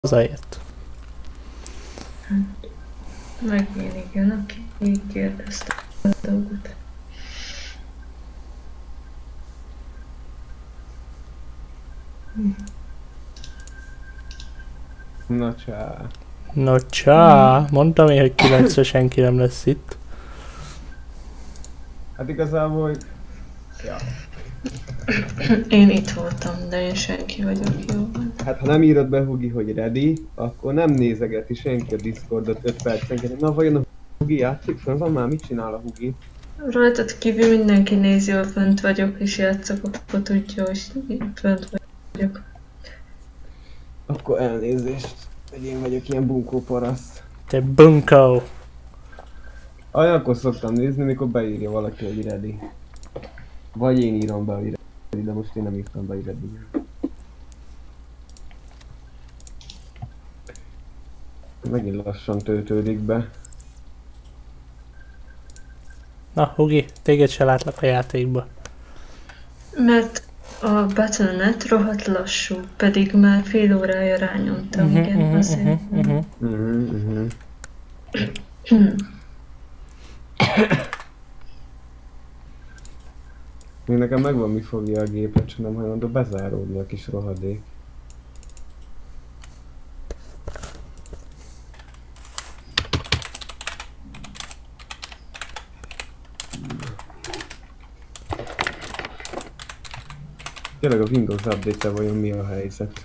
Hazaért. Meg én igen, aki kérdezte a dolgot. Na csá. No csá, mondtam én, hogy 9-re senki nem lesz itt. Hát igazából... Ja. Én itt voltam, de én senki vagyok, jó van. Hát ha nem írod be, Hugi, hogy ready, akkor nem nézegeti senki a Discordot 5 percenként. Na vajon a Hugi játszik? Fönn van már? Mit csinál a Hugi? Rajtad kívül mindenki nézi, hogy fönt vagyok és játszok, akkor tudja, hogy fönt vagyok. Akkor elnézést, hogy én vagyok ilyen bunkó paraszt. Te bunkó. Akkor szoktam nézni, mikor beírja valaki, hogy ready. Vagy én írom be, hogy ready, de most én nem írtam be, hogy ready. Megint lassan töltődik be. Na Hugi, téged se látlak a játékba. Mert a Battle.net rohadt lassú, pedig már fél órája rányomtam, igen, azért. Még nekem megvan, mi fogja a gépet, csak nem hajlandó bezáródni a kis rohadék. Tényleg a Windows update-tel vajon mi a helyzet?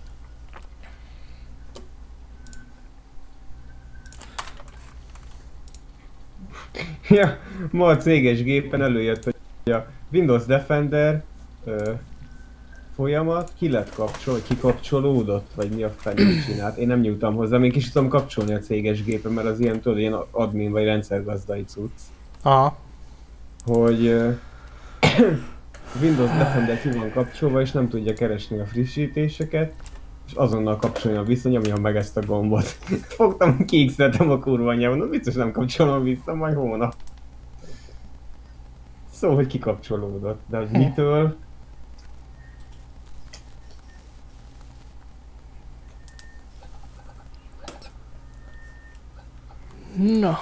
Ja, ma a céges gépen előjött, hogy a Windows Defender folyamat ki lett kapcsolva, kikapcsolódott, vagy mi a felét csinált. Én nem nyújtam hozzá, még is tudom kapcsolni a céges gépen, mert az ilyen, tudod, ilyen admin vagy rendszergazdai cucc. Aha. Hogy Windows Defender ki van kapcsolva, és nem tudja keresni a frissítéseket, és azonnal kapcsolja vissza, nyomja meg ezt a gombot. Fogtam, kiixeltem a kurva anyjában, no biztos nem kapcsolom vissza, majd hónap. Szóval, hogy kikapcsolódott, de az mitől? Na.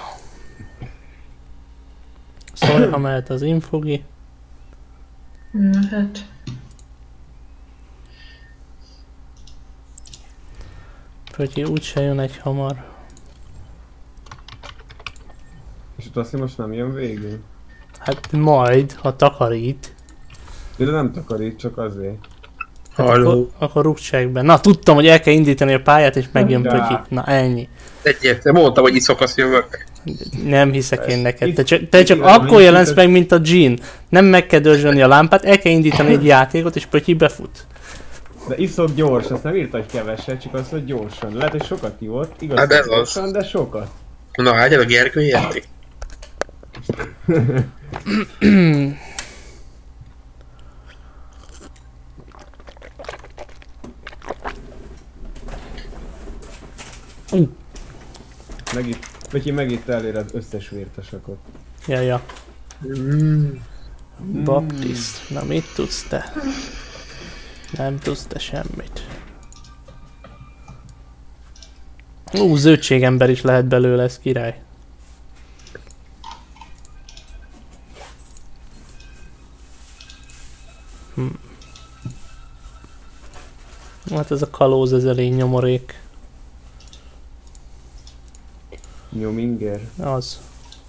Szólj, ha mehet az infogi. Na hát. Pötyi úgyse jön egy hamar. És ott azt, hogy most nem jön végül? Hát majd, ha takarít. De nem takarít, csak azért. Hát akkor rúgtság be. Na, tudtam, hogy el kell indítani a pályát, és megjön Pötyi. Na, ennyi. Egyértelmű, mondtam, hogy itt szokasz jövök. Nem hiszek én neked. Te csak akkor jelensz meg, mint a Jean. Nem meg kell dörzsölni a lámpát, el kell indítani egy játékot, és Pötyi befut. De iszok gyors, azt nem írta, hogy keveset, csak azt, hogy gyorsan. Lehet, hogy sokat ivott, igaz, Hát ez gyorsan, az. de sokat. Na, hagyjad a Gergő érti. Megint elér az összes vértasakot. Ja. Baptiszt. Na mit tudsz te? Nem tudsz te semmit. Zöldségember is lehet belőle, ez király. Hát ez a kalóz, ez elég nyomorék. Nyominger. Az.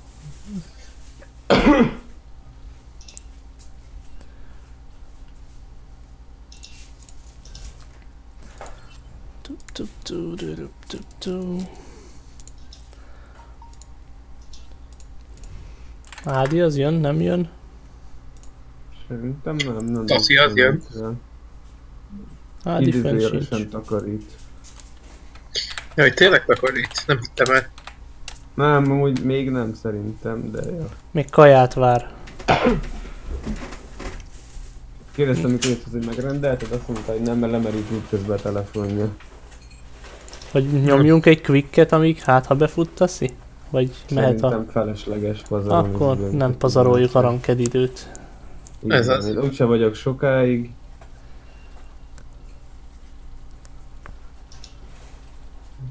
Ádi az jön, nem jön? Szerintem nem. Taszi az jön. Ádi fenn sincs. Idézőjelesen takarít. Jaj, tényleg takarít? Nem hittem el. Nem, amúgy még nem szerintem, de jó. Még kaját vár. Kérdeztem, mikor jött, hogy megrendelted, azt mondta, hogy nem, mert lemerít útközben a telefonja. Hogy nyomjunk egy quicket, amíg hát ha befut Taszi? Vagy mehet a... Szerintem felesleges pazarolni. Akkor nem pazaroljuk a ranked időt. Ez az. Úgyse vagyok sokáig.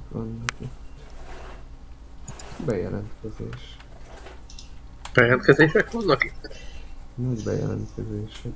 vannak itt. Bejelentkezés. Bejelentkezések vannak itt? Nagy bejelentkezések.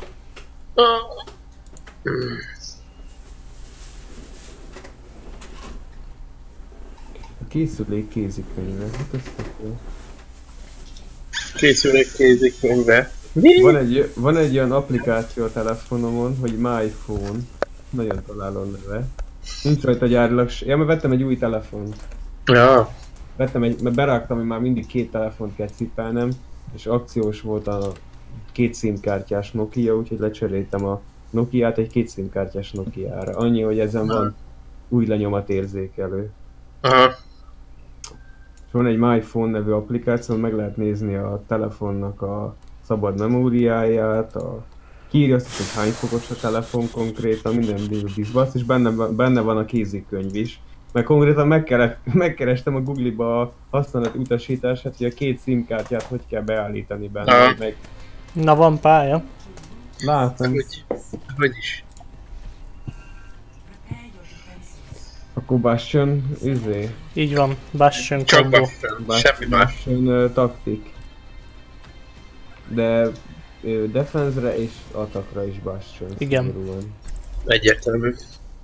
A készülék kézikönyve, hát ez tök jó. Készülék kézikönyve. Van egy olyan applikáció a telefonomon, hogy My Phone. Nagyon találom neve. Nincs rajta gyárilag ja, mert vettem egy új telefont. Ja. Mert berágtam, hogy már mindig 2 telefont kell cipelnem, és akciós volt a 2 SIM-kártyás Nokia, úgyhogy lecseréltem a Nokiát egy 2 SIM-kártyás Nokiára. Annyi, hogy ezen van új lenyomatérzékelő. Aha. És van egy My Phone nevű applikáció, meg lehet nézni a telefonnak a szabad memóriáját, kiírja azt, hogy hány fokos a telefon konkrétan, minden bizbasz, és benne van a kézikönyv is. Mert konkrétan megkerestem a Google-ba a használati utasítását, hogy a 2 SIM-kártyát hogy kell beállítani benne. Meg... Na van pálya. Látom. Hogy is. Akkor Bastion, Így van, Bastion Csak combo. Bastion, semmi más. Bastion taktik. De defense-re és attackra is Bastion. Igen. Szigorúan. Egyértelmű.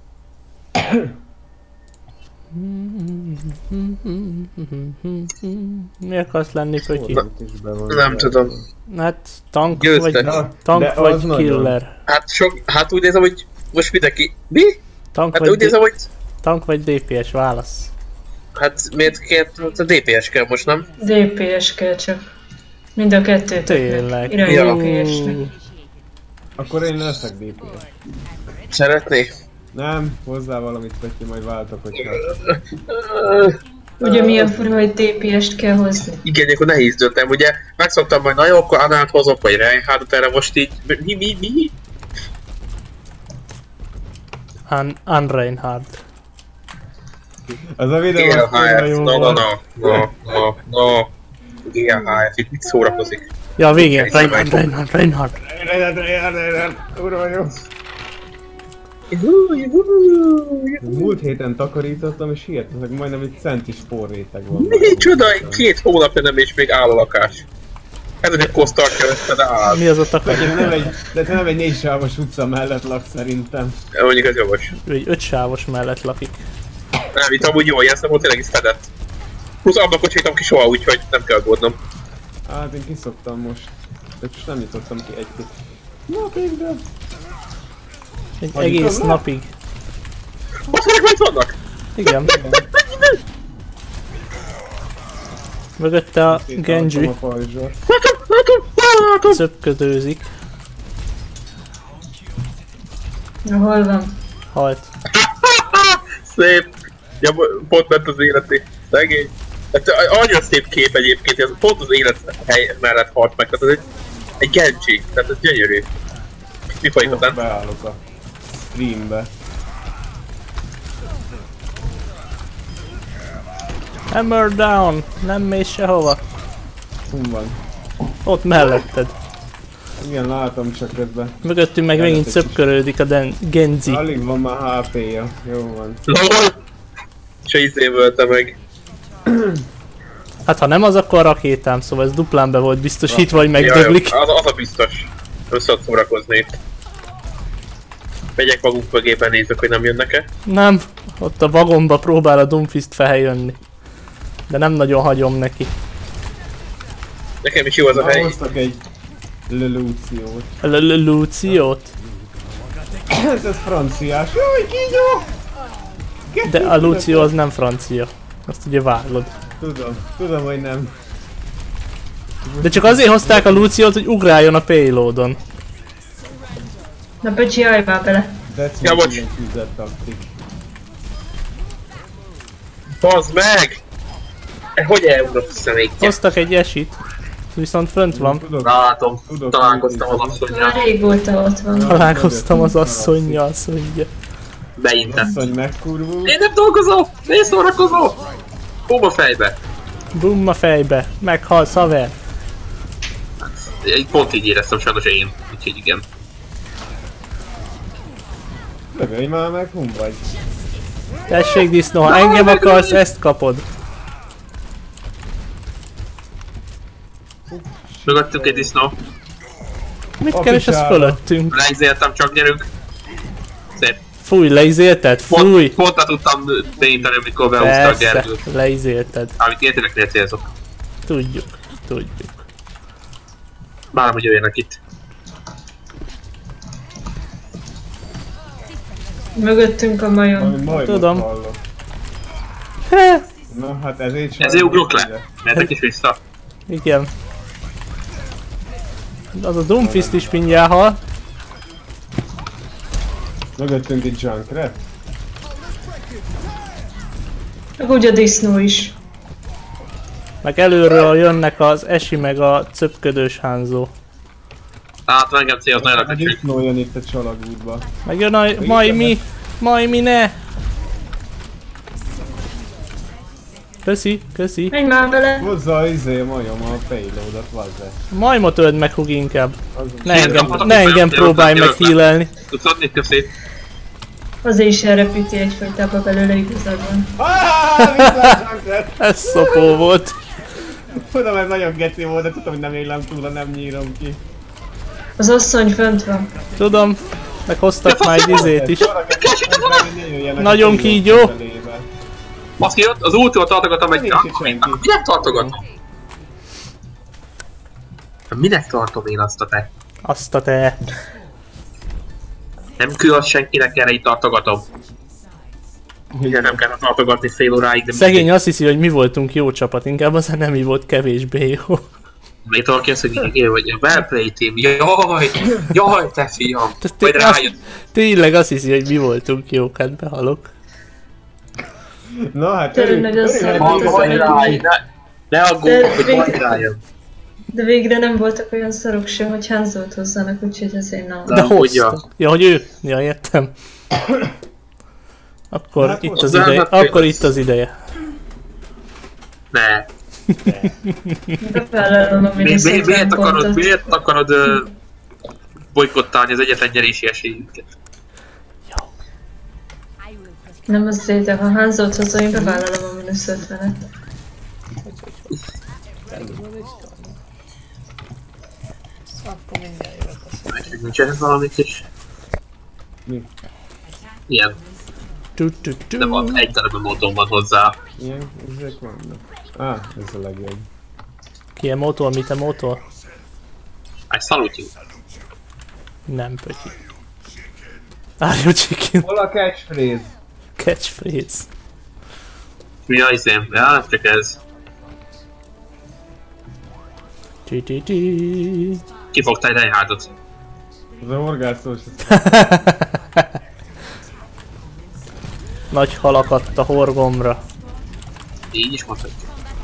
Mi akarsz lenni, Pötyi? Nem tudom. Hát tank Győztek. vagy killer. Hát úgy nézem, hogy most mindenki... Mi? Tank Hát úgy nézem, hogy... Tank vagy DPS, válasz. Hát miért kért a DPS kell most, nem? DPS kell csak. Mind a kettőt. Tényleg. Irányba DPS-nek. Akkor én leszek DPS. Szeretné? Nem, hozzá valamit, Peti, majd váltok, hogyha... Ugye milyen fura, hogy DPS-t kell hozni? Igen, akkor nehéz döntem, ugye megszoktam majd, na jó, akkor Anát hozok, vagy Reinhardtot, erre most így... Mi? Unreinhardt. Az a videó az kurva jó volt. No. GHF, itt mit szórakozik? Ja, a végén, Reinhardt. Kurva jó. Múlt héten takarítottam, és hihetetlen, majdnem egy centis porréteg van. Micsoda, 2 hónapja nem és még áll a lakás. Ez egy kosztartja össze, de áll. Mi az a takarítás? De te nem egy 4 sávos utca mellett laksz szerintem. Mondjuk ez jogos. Ő egy 5 sávos mellett lakik. Nem, itt amúgy jó, ilyen szemben tényleg is fedett. Plusz abban kocsitam ki soha, úgyhogy nem kell aggódnom. Hát én kiszoktam most. De most nem jutottam ki egy-két napig. Egy egész napig. Ott meg vannak? Igen. Mögötte a Genji. Látom. Szöpködőzik. Na, hol van? Halt. Szép. Ja, pont ment az életi. Szegény. Hát annyira szép kép egyébként, ez pont az élethely mellett halt meg, tehát ez egy Genji, tehát ez gyönyörű. Mi folyik aztán? Beállok a streambe. Hammer down! Nem mész sehova. Hon van. Ott melletted. Igen, látom csak közben. Mögöttünk meg megint szöpkörődik a Genji. Alig van már HP-ja. Jó van. LOL! Se izévölte meg. Hát ha nem az, akkor a rakétám, szóval ez duplán be volt biztosítva, hogy megdöglik. Ja, az a biztos. Össze szórakozni itt. Megyek magunk mögében, nézzük, hogy nem jönnek-e. Nem, ott a vagonba próbál a Doomfist feljönni. De nem nagyon hagyom neki. Nekem is jó az a hely. Hoztak egy Lelúciót. Lúciót? Ez franciás. Jaj, kígyó! De a Lucio az nem francia. Azt ugye vállod. Tudom, hogy nem. De csak azért hozták a Luciót, hogy ugráljon a payloadon. Na, Pöcsi, állj már bele. Ja, bocs. Bazd meg! Hogy elugrott a szemétje? Hoztak egy esit. Viszont fönt van. Látom, találkoztam az asszonnyal. Már régóta ott van. Találkoztam az asszonnyal, azt mondja. Beintett. Asszony megkurvul. Én nem dolgozom! Én szórakozom! Bum a fejbe! Bum a fejbe. Meghalsz, haver. Pont így éreztem sajnos én, úgyhogy igen. Dögölj már meg, hon vagy. Tessék disznó, ha engem akarsz, ezt kapod. Mögöttünk egy disznó. Mit keres ez fölöttünk? Leizéltem, csak gyerünk. Szép. Fúj, leizélted? Fúj! Pont tudtam beintani, amikor beúzta a Persze, Gergőt. leizélted. Amit értének ne célzok. Tudjuk. Várom, hogy jöjjenek itt. Mögöttünk a majom. Tudom. Na hát ezért sem. Ezért ugrok le. Mentek is vissza. Igen. Az a Doomfist is mindjárt hal. Mögöttünk egy Junkrat. Meg úgy a disznó is. Meg előről jönnek az Esi meg a cöpködős Hanzo. Hát engem célhoz nagyon A akacsik. disznó jön itt a csalagútba. Meg jön a Majmi ne! Köszi. Menj már vele! Hozza a majom a payloadot, vazze. Majmot öld meg, Hug inkább. Kaphatok Ne itt engem majom, próbálj meg jövök le. healelni. Tudsz adni, köszi. Azért is elrepíti egyfajtában belőle igazad van. Vissza a Junkrat! Ez szopó volt. Tudom, ez nagyon geci volt, de tudom, hogy nem élem túl, ha nem nyírom ki. Az asszony fönt van. Tudom. Meg hoztak már egy izét is. Jöjjenek Nagyon a kígyó. payload felébe. Baszki, az ultimat tartogatom egy... Nincs itt senki. Minek tartogatom? Minek tartom én azt a te? Azt a te. Nem küld senkinek, erre itt tartogatom. Igen, nem kell tartogatni fél óráig, de Szegény azt hiszi, hogy mi voltunk jó csapat, inkább az nem mi volt kevésbé jó. még valaki azt, hogy én vagy a well play team. Jaj, te fiam. Majd rájön. Tényleg azt hiszi, hogy mi voltunk jók, hát behalok. Na hát, Tényleg az szarvat az Majd rájön. Ne aggódj, hogy majd rájön. De végre nem voltak olyan szarok sem, hogy Hanzót hozzanak, úgyhogy azért nem. De hogyan? hozta. Ja, hogy ő? Ja, értem. Akkor Hát itt most az az ideje. elmet- Akkor itt az ideje. Ne. Bevállalom a Miért akarod bolykottálni az egyetlen nyerési esélyünket? Nem azért, de ha Hanzót hozza, én bevállalom a mínusz 50-et. Nincs ez valami kis... Mi? Ilyen, de van egy darab módon van hozzá. Ilyen ezek vannak. Ez a legjobb. Ki emotol, mit emotol? I salute you. Nem, pötyi. Are you chicken? Hol a catchphrase? Catchphrase. Mi a izém? Ja, csak ez. Kifogtál egy reinhardtot. Az a horgászós. Nagy halakadt a horgomra. Így is mondhatjuk.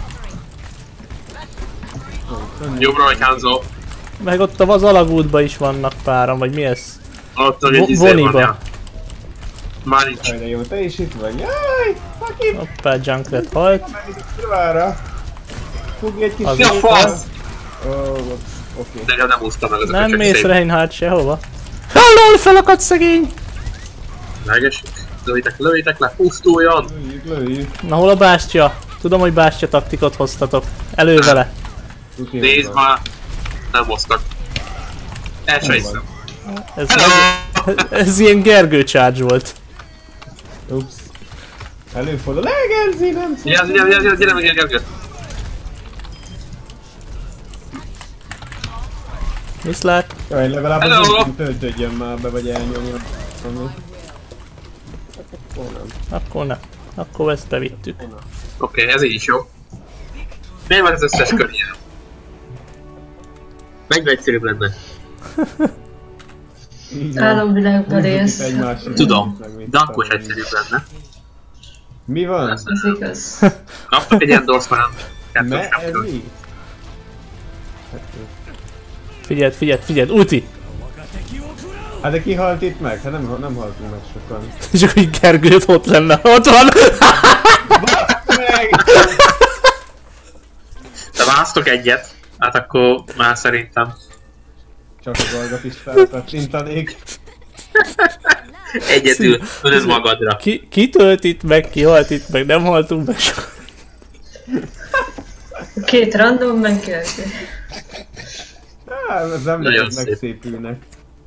Jobbra vagy Hanzo. Meg ott az alagútban is vannak páran, vagy mi ez? Ott egy izé van, Voniba. ja. Már nincs. Jaj, de jó, te is itt vagy. Jaj, fuck it! Hoppá, Junkrat halt. Kurvára! Fogj egy kis... Az Mi a fasz? Oké. Nekem nem úsztam meg az a Nem köcsög mész szép. Reinhardt sehova. Hallol, felakadt szegény! Megesik. Lőjétek le, pusztuljon! Lőjük. Na hol a bástya? Tudom, hogy bástya taktikot hoztatok. Elő vele. Nézd már! Nem hoztak. El se hiszem. Ez, Hello! ez ilyen Gergő charge volt. Ups. Előfordul. Legenzi, nem Gyere meg, Gergő! Viszlát. Jaj, legalább Hello! az úgy töltődjön már be, vagy elnyomjon. Akkor ne. Akkor ezt bevittük. Oké, ez így is jó. Miért van az összes kör ilyen? Mennyire egyszerűbb lenne. Álomvilágban élsz. Tudom, de akkor is egyszerűbb lenne. Mi van? Ez igaz. Kaptak egy endorsement. Ne, ez mi? Figyeld, ulti! Hát de ki halt itt meg? Hát nem haltunk meg sokan. Csak hogy Gergőt ott lenne. Ott van! Meg! De választok egyet, hát akkor már szerintem. Csak a dolgot is felkattintanék. Egyedül, tudod magadra. Ki tölt itt meg, ki halt itt meg, nem haltunk meg soha. Két random megkérdezi. Ez nem lehet megszépülnek.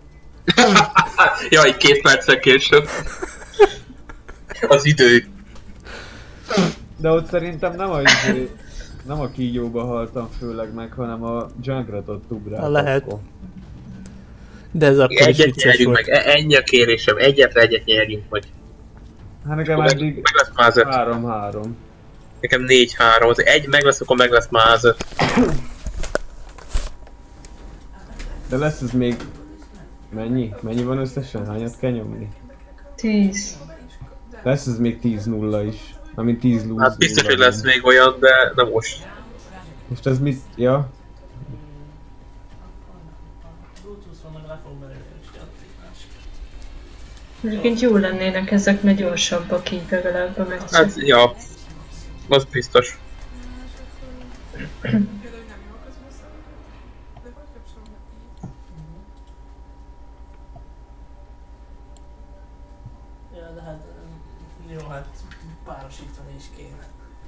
Jaj, 2 perccel később. Az idő. De ott szerintem nem a kígyóba haltam főleg meg, hanem a Junkrat-ot ugráltam. Lehet. De ez akkor is Egyet vicces nyerjünk volt. meg, ennyi a kérésem, egyet nyerjünk meg. Hát nekem eddig Meg lesz már 5. 3-3. Nekem 4-3, az egy meg lesz, akkor meg lesz már 5. De lesz ez még... Mennyi? Mennyi van összesen? Hányat kell nyomni? 10. Lesz ez még 10-0 is. Amint 10 lose. Hát biztos, hogy lesz még olyan, de nem most. Most ez mit? Ja? Egyébként jó lennének ezek, mert gyorsabbak így legalább a meccsek. Hát, ja. Az biztos. Ja, de hát... Jó, hát párosítani is kéne.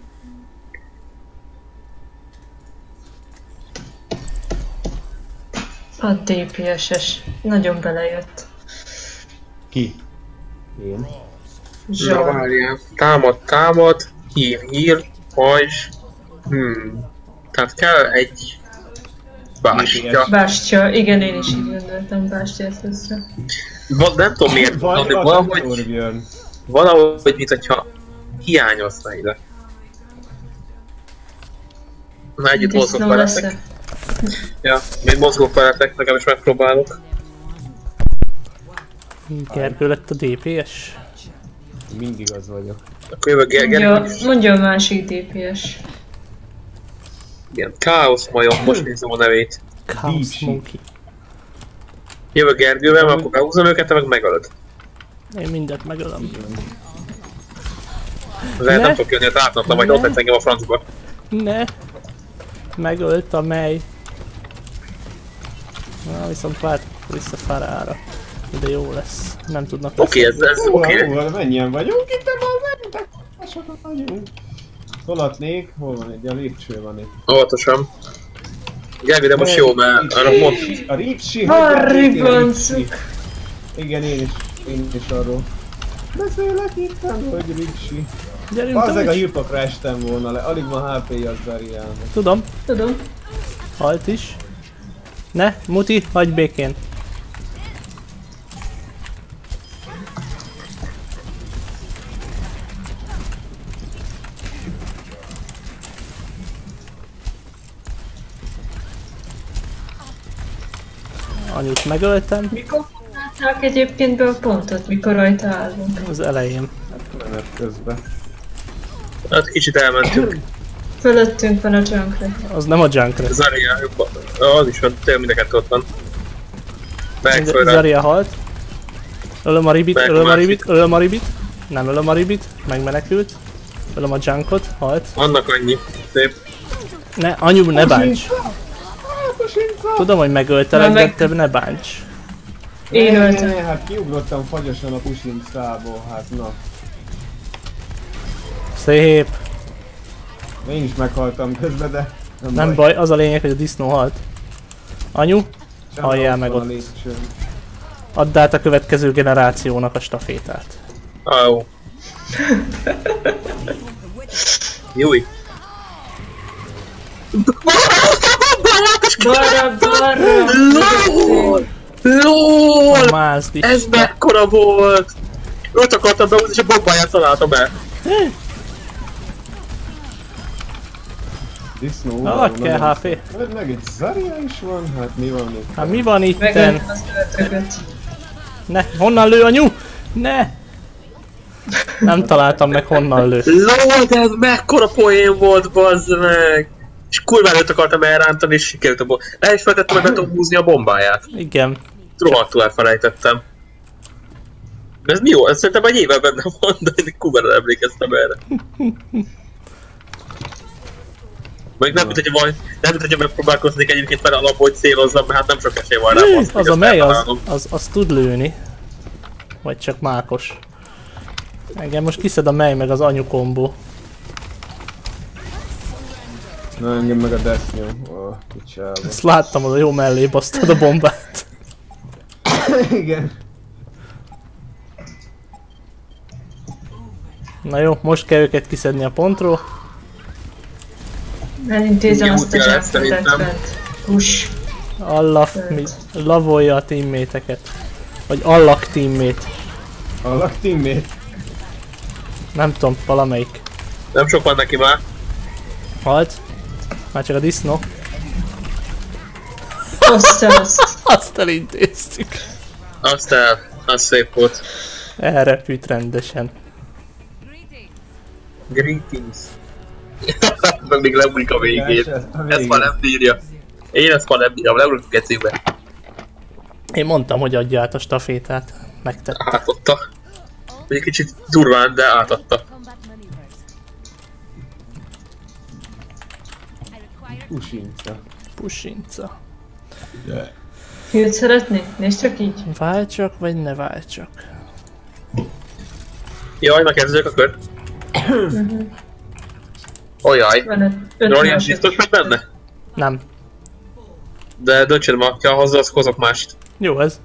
A DPS-es. Nagyon belejött. Ki? Én. Na Zsar. várjál. Támad. Hír. Pajzs. Tehát kell egy... Bástya. Bástya. Igen, én is így gondoltam Bástyát össze. Nem tudom miért, Vagy a valahogy mint hogyha hiányozna ide. Na együtt mozgok Disznó lesz-e? veletek. Ja, még mozgok veletek, nekem is megpróbálok. Gergő lett a DPS? Mindig az vagyok. Akkor jövök Gergely. Mondja a másik DPS. Igen, Káosz majom, most nézem a nevét. Chaos Monkey. Jövök Gergővel, mert akkor behúzom őket, te meg megölöd. Én mindent megölöm. Azért nem tudok jönni, hát átnapna, majd ott lesz engem a francba. Ne! Megölt a mely. Na, viszont várt vissza Farára. De jó lesz. Nem tudnak Oké, ez oké. Mennyien vagyunk itt, de sokat vagyunk. Tolatnék, hol van egy? A lépcső van itt. Óvatosan. Gergő, de most jó, mert arra mond. A Ricsi, Harribancuk! Igen, én is arról. Beszélek itt, hogy Ricsi. Gyerünk, Bazzeg a Tamás. hírpakra estem volna le, alig van HP-ja az Zariának. Tudom. Tudom. Halt is. Ne, Muti, hagyj békén. Anyut megöltem. Mikor foglalták egyébként be a pontot? Mikor rajta állunk? Az elején. Menet közben. Hát kicsit elmentünk. Fölöttünk van a Junkrat. Az nem a Junkrat. Zarya, az is van, tényleg mind a kettő ott van. Meg fölre. Zarya halt. Ölöm a Ribit, Meg ölöm a másik. Ribit, ölöm a Ribit. Nem ölöm a Ribit, megmenekült. Ölöm a Junkot, halt. Annak annyi. Szép. Ne, anyu, ne bánts. Tudom, hogy megöltelek, de te ne bánts. Én öltem. Hát kiugrottam fagyosan a pusincából, hát na. Szép. Én is meghaltam közben, de Nem baj, az a lényeg, hogy a disznó halt. Anyu, Sem halljál ott meg van a ott. lépcsőn. Add át a következő generációnak a stafétát. Jó. Júj. Balra! LOL! LOL! Mázd is. Ez mekkora volt! Őt akartam behúzni, és a bombáját találtam el. Disznó. Ad kell HP. Meg egy Zarya is van, hát mi van még? Hát mi van itten? Megöltem az ötögöt. Ne, honnan lő anyu? Ne! Nem találtam meg honnan lő. LOL, de ez mekkora poén volt, bazd meg! És kurva előtt akartam elrántani, és sikerült a bombáját. El is feltettem, hogy be tudom húzni a bombáját. Igen. Rohadtul elfelejtettem. De ez mi jó? Ez szerintem egy éve benne van, de én kurvára emlékeztem erre. Még nem, mint hogyha megpróbálkoznék egyébként fel alapból, hogy célozzam, mert hát nem sok esély van rá. Az a mely, az tud lőni. Vagy csak mákos. Engem most kiszed a mely meg az anyu kombó. Na engem meg a death nyom. Oh, kicsába. Ezt láttam, az a jó mellé basztad a bombát. Igen. Na jó, most kell őket kiszedni a pontról. Elintézem azt a Jó, zsákfedetet. Push. Allah, lavolja a teamméteket. Vagy allak teammate. Allak teammate? Nem tudom, valamelyik. Nem sok van neki már. Halt. Már csak a disznó. Azt elintéztük. Az szép volt. Elrepült rendesen. Greetings. Meg még leugrik a végén. Ezt már nem bírja. Én ezt már nem bírom, leugrik a gecibe. Én mondtam, hogy adja át a stafétát. Megtette. Átadta. Egy kicsit durván, de átadta. Pusinca. Hűt szeretnék? Nézd csak így. Válj csak, vagy ne válj csak. Jaj, na kezdők a kört. Ojjaj. Rorian biztos vagy benne? Nem. De döntsed ma, ha hozok mást. Jó ez.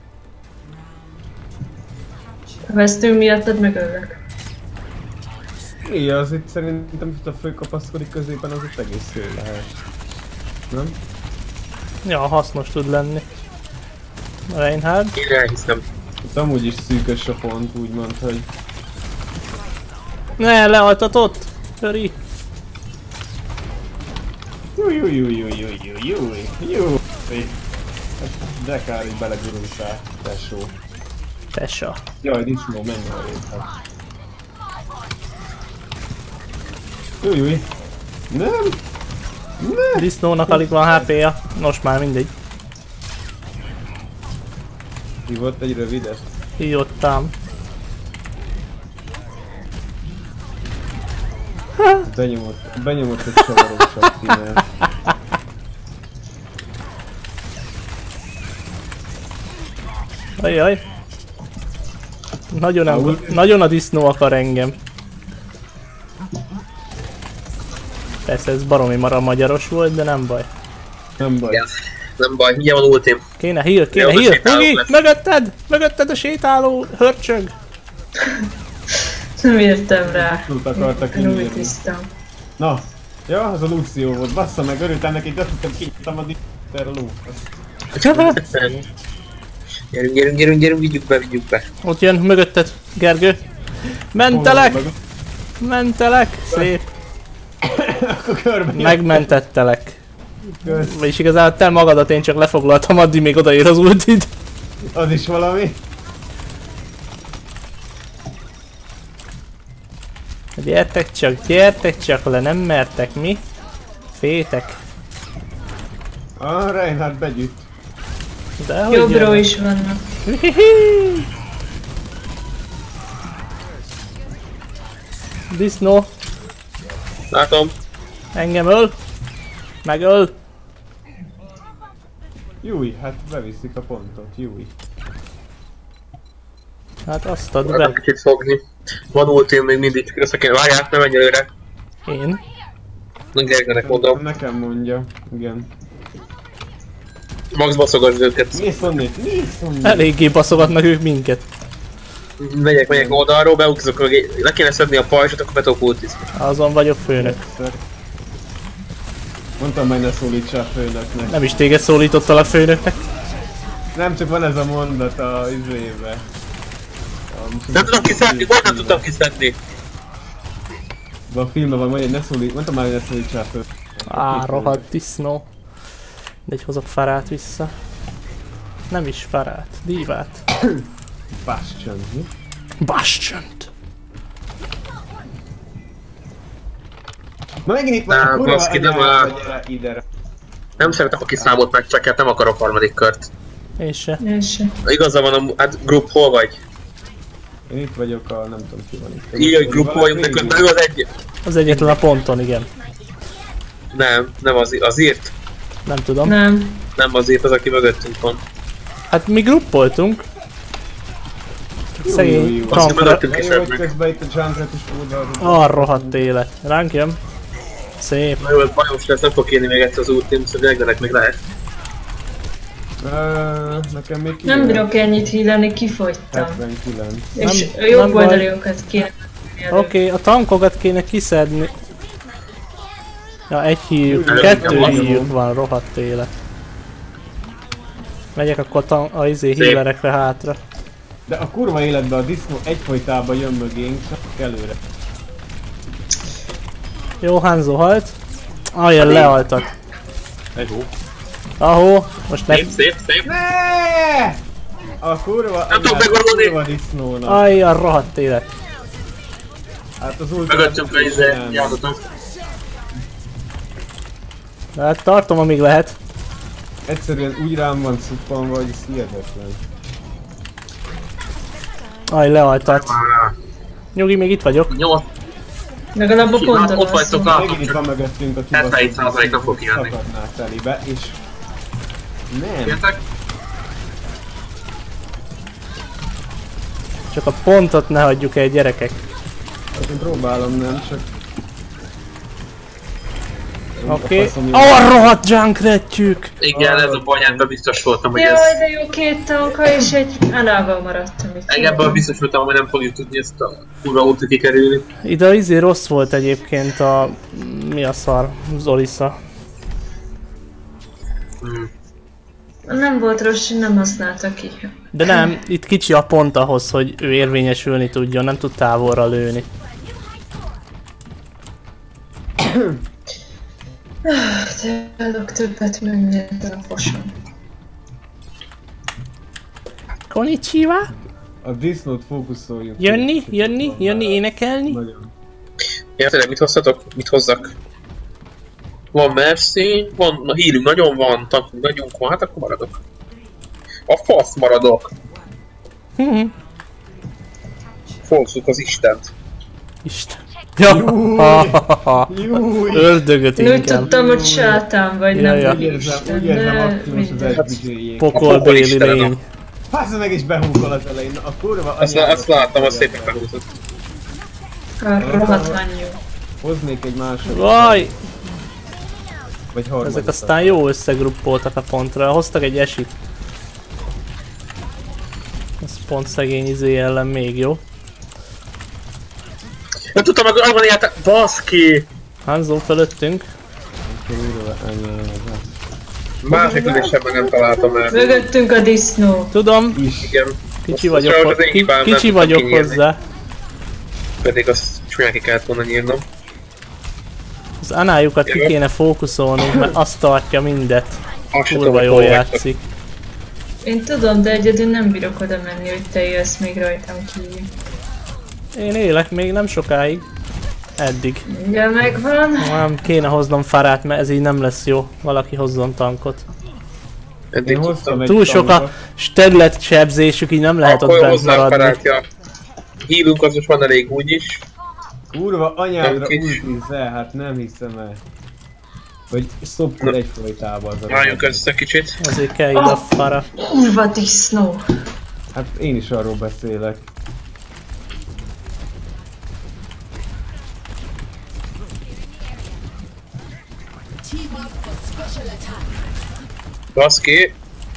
A vesztő miattad megöllek. Igen, az itt szerintem itt a főkapaszkodik középen, az itt egész jó lehet. Nem? Ja, hasznos tud lenni. Reinhard. Én elhiszem. Itt amúgy is szűkös a pont, úgymond, hogy... Ne, lealtatott! Köri! Júj. De kár, hogy belegurultál, tesó. Tessa. Jaj, disznó, menj a réthez. Júj. Nem! Disznónak alig van HP-ja. Nos, már mindegy. Hívott egy rövidet? Hívottam. Benyomott egy csavaros csaptinát. Ajjaj. Nagyon a disznó akar engem. Persze ez baromi magyaros volt, de nem baj. Nem baj. Igen. Nem baj, mindjárt van ultim. Kéne heal. Hugi, mögötted a sétáló hörcsög. Nem értem rá. Lut akartak Lújtisztam. Na. Ja, az a Lucio volt. Bassza meg, örültem neki, de azt hittem kinyitottam a disznót a lót. Gyerünk, vigyük be. Ott jön mögötted, Gergő. Mentelek. Szép. Akkor körbe Megmentettelek. Kösz. Vagyis igazából te magadat én csak lefoglaltam, addig még odaér az ultid. Az is valami. Gyertek csak le, nem mertek mi? Fétek. Reinhard begyűjt. Dehogy Jobbról is vannak. Disznó. Látom. Engem öl. Megöl. Júj, hát beviszik a pontot, júj. Hát azt add Látom be. kicsit fogni. Van ultim még mindig, csak össze kéne. Várjál, ne menj előre. Én? Gergőnek mondom. Nekem mondja, igen. Max baszogasd őket. Mész onnét. Eléggé baszogatnak ők minket. Megyek oldalról, beúkizok, le kéne szedni a pajzsot, akkor be tudok ultizni. Azon vagyok főnök. Mondtam, hogy ne szólítsál főnöknek. Nem is téged szólítottalak főnöknek. Nem, csak van ez a mondat a izébe. Nem tudom kiszedni, majd nem tudtam kiszedni. A filmben van, hogy ne szólít, mondtam már, hogy ne szólítsál főnöknek. Rohadt disznó. De egy hozok Farát vissza. Nem is Farát, Dívát. Bastion, mi? Bastion-t. Na megint itt van a kurva baszki, nem áll. ide. Nem szeretem a kiszámolt meccseket, nem akarok harmadik kört. Én se. Igaza van, hát group hol vagy? Én itt vagyok a, nem tudom ki van itt. Így, hogy group vagyunk, de közben ő az egy... Az egyetlen a ponton, igen. Nem az írt. Nem tudom. Nem az írt, az aki mögöttünk van. Hát mi gruppoltunk. Szegény Azt hiszem, tankra. előttünk is Jó, hogy meg. közben itt a Junkrat is oldalról. Ah, rohadt élet. Ránk jön. Szép. Na jó, ez bajos lesz, nem fog kérni még egyszer az ultim, szóval legyenek még lehet. Nekem még Nem bírok ennyit híleni, kifogytam. 79. És Nem- a jobb nem baj. oldaliókat kéne. Oké, a tankokat kéne kiszedni. Ja, egy híjük, Előbb kettő van. híjük van, rohadt élet. Megyek akkor a Szép. healerekre hátra. De a kurva életben a disznó egyfolytában jön mögénk, csak előre. Jó, Hanzo halt. Ajjel, lealtat. Jó. Ahó, most ne... Szép. Ne! A kurva Nem tudok anyád, megvalódni. kurva disznónak. Ajjel, rohadt élet. Hát az ultra... Mögöttünk a jázatok. De hát tartom, amíg lehet. Egyszerűen úgy rám van szuppanva, hogy ez hihetetlen. Aj, lealtat. Nyugi, még itt vagyok. Jó, Legalább a ponton ott vagytok, látom, Megint itt van mögöttünk a 77%-ra fog kijönni. Szakadnál telibe, és... Nem. Értek? Csak a pontot ne hagyjuk el, gyerekek. Én próbálom, nem csak... Oké. A faszom jó. Oh, rohadt junkretjük! Igen, ez a banyámban biztos voltam, hogy ez... Jaj, de jó, 2 tanka és egy Anával maradtam itt. Engemben biztos voltam, hogy nem fogjuk tudni ezt a kurva útra kikerülni. Ide rossz volt egyébként a... Mi a szar? Zolissa. Nem volt rossz, nem használta ki. De nem, itt kicsi a pont ahhoz, hogy ő érvényesülni tudjon, nem tud távolra lőni. Tudok többet menni ezen a foson. Konnichiwa? A disznót fókuszoljuk. Jönni, énekelni? Nagyon. Érted, mit hoztatok? Mit hozzak? Van Mercy, van, na hírünk nagyon van, tankunk nagyunk van, hát akkor maradok. A fasz maradok! Fogszuk az Istent. Isten. Ja, Júj! ördögöt Én úgy inkább. tudtam, hogy sátán vagy, nem Ja. Úgy érzem, de aktímos az mindegy. SBG-jék. Pokolbéli Istenem. lény. Fászd meg is behúkol az elején, a kurva Azt láttam, azt szépen behúzott. A rohadt anyjú. Hoznék egy második. Vaj! Vagy harmadikat. Ezek aztán jó összegruppoltak a pontra, hoztak egy esit. Ez pont szegény izé ellen még jó. Nem tudtam meg, arra járt, baszki! Hanzo fölöttünk. Kurva anyád. Másik ülésemben nem találtam el. Mögöttünk a disznó. Tudom, Is. Igen. kicsi Azt vagyok, az én hibám, nem kicsi tudtam vagyok kinyírni. hozzá. Pedig azt csúnyán ki kellett volna nyírnom. Az anájukat ki Jó. kéne fókuszolnunk, mert azt tartja mindet. Azt sem Kurva tudom, jól hogy játszik. Én tudom, de egyedül nem bírok oda menni, hogy te jössz még rajtam kívül. Én élek még nem sokáig. Eddig. Ugye megvan. Nem kéne hoznom Farát, mert ez így nem lesz jó. Valaki hozzon tankot. Eddig Én tudtam. hoztam egy Túl sok a tankot. területsebzésük, így nem lehet ott Akkor bent hozzám maradni. parátja. Hívunk az most van elég úgyis. Kurva anyádra Nem kis. ultizel, hát nem hiszem el. Hogy szopkod egyfolytába az a Álljunk össze kicsit. Azért kell ide a Fara. Kurva disznó. Hát én is arról beszélek. Baszki.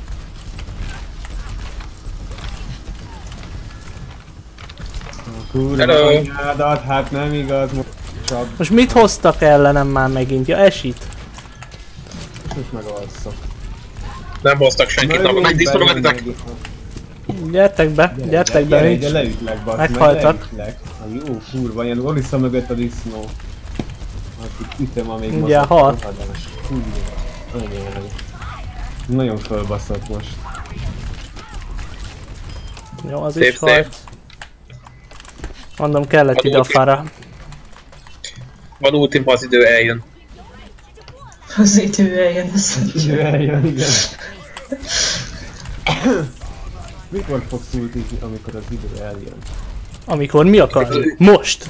Kurva Hello. anyádat, hát nem igaz, csak Most mit hoztak ellenem már megint? Ja, esit. most megalszok. Nem hoztak senkit, nem. Nagy disznó megaditak. Gyertek be, nincs. De leütlek, bassz, Meghaltak. leütlek. A jó kurva, ilyen Orissa mögött a disznó. Hát itt ütöm, amíg Mindjárt mozog. hal. Rohadás. Kurva. Anyád. Nagyon fölbaszott most. Jó, az Szép, is halt. Mondom, kellett ide a Fara. Van ultim, ha az idő eljön. Az idő eljön, az Eljön, igen. Mikor fogsz ultizni, amikor az idő eljön? Amikor mi akar? Most!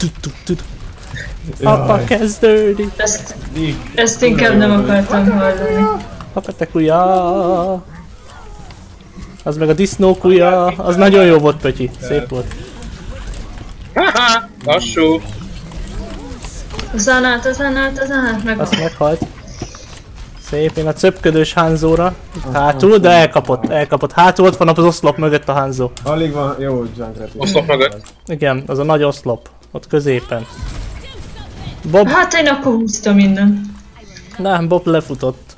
Apa kezdődik! Ezt inkább nem akartam hallani. Apa te kuja! Az meg a disznókúja, az nagyon jó volt, Pötyi. Szép volt. Haha, lassú. Az Anát meg. Azt meghalt. Szép, én a cöpködős Hanzóra. Hátul, de elkapott. Hátul ott van az oszlop mögött a Hanzo. Alig van, jó, Junkrat. Oszlop mögött. Igen, az a nagy oszlop. Ott középen. Bob, Hát én akkor húztam innen. nem, Bob lefutott.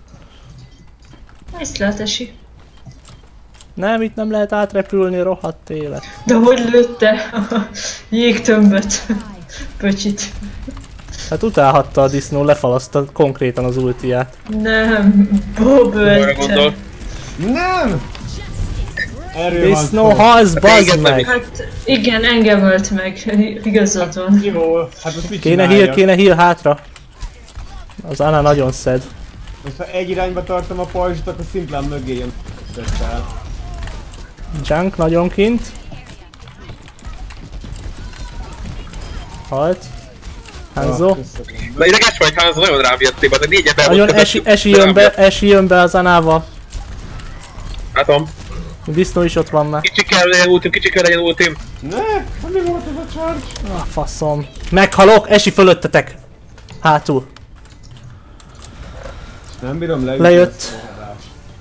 Ezt lehet esi. Nem, itt nem lehet átrepülni, rohadt élet. De hogy lőtte a jégtömböt? Pöcsit. Hát utálhatta a disznó, lefalaszta konkrétan az ultiját. Nem, Bob Arra ölte. gondol. Nem! Erről van Disznó, szó. halsz, bazd meg! Hát igen, engem ölt meg. Igazad van. Jó, hát most mit Kéne csináljak? heal hátra. Az Ana nagyon szed. Most ha egy irányba tartom a pajzsot, akkor szimplán mögé jön. Összeáll. Junk nagyon kint. Halt. Hanzo. Köszönöm. Na ideges vagy, Hanzo, nagyon rám jöttél, de 4 ember Nagyon volt, esi jön be az Anával. Látom. A disznó is ott van már. Kicsi kell legyen ultim. Ne! Mi volt ez a charge? Ah, faszom. Meghalok, esi fölöttetek. Hátul. Nem bírom leütni. Lejött. ezt a rohadást.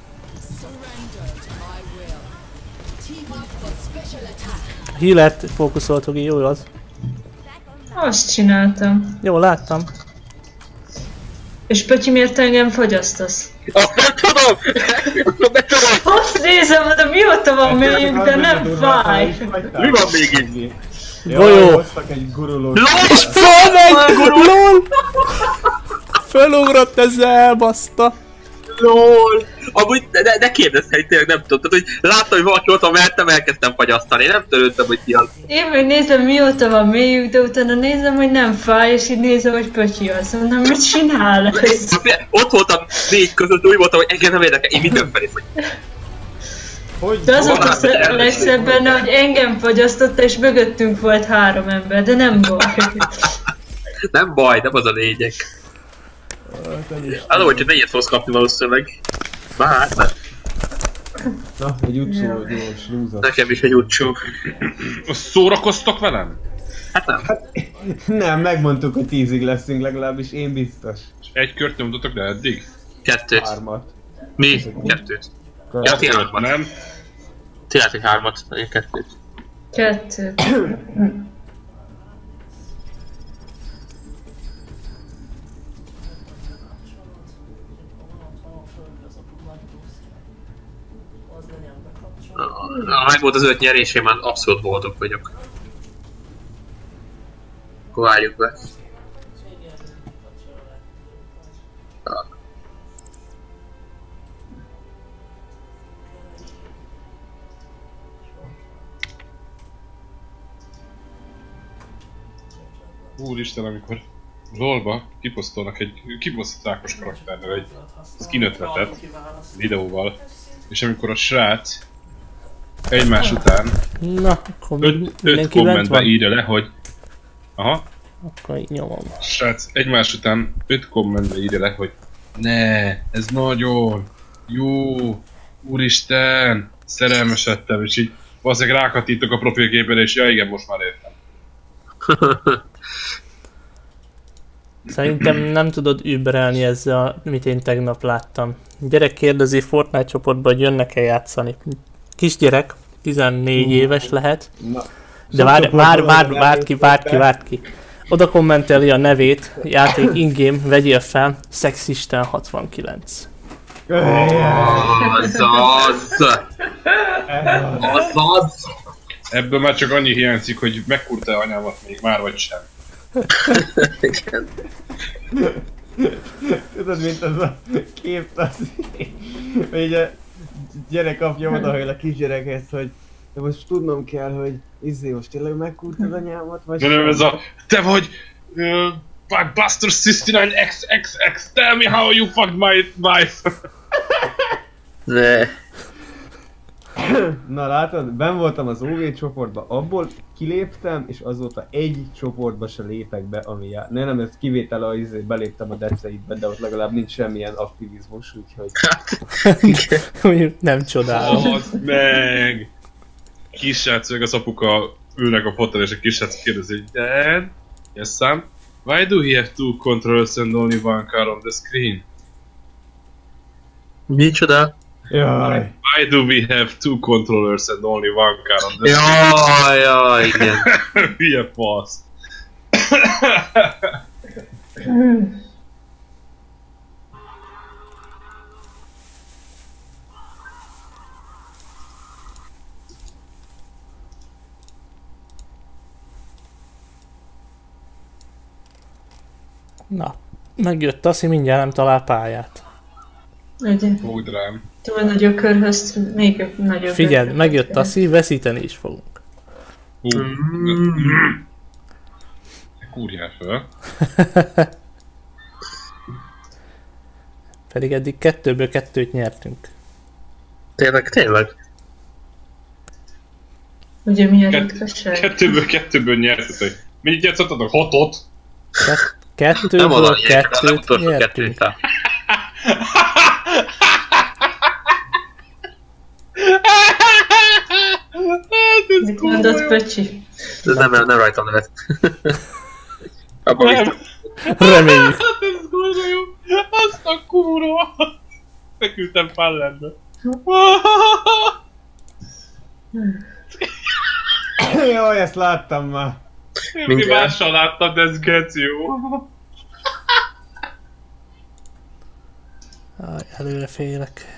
Healert fókuszoltuk, jó az. Azt csináltam. Jó, láttam. És Pötyi, miért engem fogyasztasz? Azt nem tudom! Nem tudom! Azt nézem, de mióta van mélyünk, de nem fáj. Mi van még itt? Golyó. Hoztak egy gurulót. És fölmegy! LOL! Fölugrott, ezzel elbaszta. LOL! Amúgy ne kérdezhetj, tényleg nem tudom. Tehát, hogy láttam, hogy valaki ott van, mertem, elkezdtem fagyasztani. Én nem törődtem, hogy ki az. Én meg nézem, mióta van mélyük, de utána nézem, hogy nem fáj, és így nézem, hogy Pötyi az. Mondom, mit csinál ez? Ott voltam 4 között, úgy voltam, hogy engem nem érdekel. Én mindenfelé fogy. Hogy? De az volt Valami a legszebb benne, hogy engem fogyasztotta, és mögöttünk volt 3 ember, de nem baj. Nem baj, nem az a lényeg. Az volt, hogy 4-et fogsz kapni valószínűleg. Már, nem. Na, egy utcó, gyors, lúzat. Nekem is egy utcsó. Szórakoztok velem? Hát nem. Nem, megmondtuk, hogy 10-ig leszünk, legalábbis én biztos. Egy kört nyomtatok, de eddig? 2. 3-at. Mi? 2. Ja, ti 3-at. Nem? Ti látok 3-at, én 2. 2. Ha meg volt az 5 nyerésém, már abszolút boldog vagyok. Akkor várjuk be. Úristen, amikor LOL-ba kiposztott Ákos karakternél egy skin ötletet videóval, és amikor a srác egymás után Na, akkor 5 mindenki bent kommentbe van? írja le, hogy aha, Akkor így nyomom. a srác egymás után 5 kommentbe írja le, hogy ne, ez nagyon jó, úristen, szerelmesedtem, és így valószínűleg rákattítok a profilképére, és ja igen, most már értem. Szerintem nem tudod überelni ezzel, amit én tegnap láttam. Gyerek kérdezi Fortnite csoportban, hogy jönnek-e játszani. Kisgyerek, 14 éves lehet. Na. De várt ki. Oda kommenteli a nevét, játék in-game, vegyél fel, Szexisten 69. Az. Ebből már csak annyi hiányzik, hogy megkurta anyámat még már vagy sem. Igen. Tudod, mint az a kép, az, hogy a gyerek kapja oda a kisgyerekhez, hogy de most tudnom kell, hogy most tényleg megkurtad anyámat, vagy De nem ez a... Te vagy... Buster 69XXX, tell me how you fucked my wife! Ne. Na látod, benn voltam az OV csoportba, abból kiléptem, és azóta egy csoportba se lépek be, ami nem, ez kivétele, beléptem a Deceitbe, de ott legalább nincs semmilyen aktivizmus, úgyhogy... Nem csodálom. Az meg! Kisrác, meg az apuka ülnek a fotelon, és a kisrác kérdezi, hogy Dad? Yes, son? Why do we have two controllers and only one car on the screen? Micsoda? Jaj. Why do we have two controllers and only one car on the screen? Jaj, igen. Hülye fasz. Na, megjött Tassi, mindjárt nem talál pályát. Ugye? Fogd rám. Túl nagy ökörhöz még nagyobb. Figyeld, ökör. megjött Tassi, veszíteni is fogunk. Kúrjál fel. Pedig eddig 2-ből 2-t nyertünk. Tényleg? Ugye mi a ritkasság? Kettőből nyertetek. Mennyit játszottatok? 6-ot? 2-ből 2-t nyertünk. Mit mondott Pöcsi? Nem rajtam nevet. Abba Nem. Reméljük. Hát ez kurva jó. Azt a kurva. Feküdtem Fallenbe. Jaj, ezt láttam már. Én Mindjárt. mással láttam, de ez geci jó. Aj, előre félek.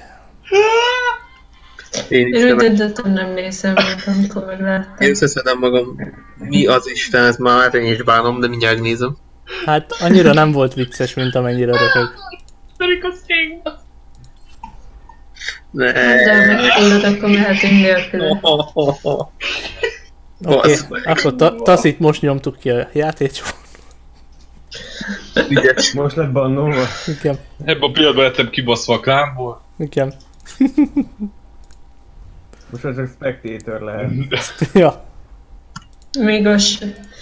Én is Én nem. döntöttem, nem nézem meg, amikor megláttam. Én összeszedem magam. Mi az Isten, ez már én is bánom, de mindjárt nézem. Hát annyira nem volt vicces, mint amennyire röhög. Pedig a székba. Ne. De megfullad, akkor mehetünk nélkül. Oké, Basz meg. akkor Tassit most nyomtuk ki a játékcsoport. Ügyes. Most lett bannolva. Igen, Ebben a pillanatban lettem kibaszva a klánból. igen. Most már csak spectator lehet. Ja. Még az se.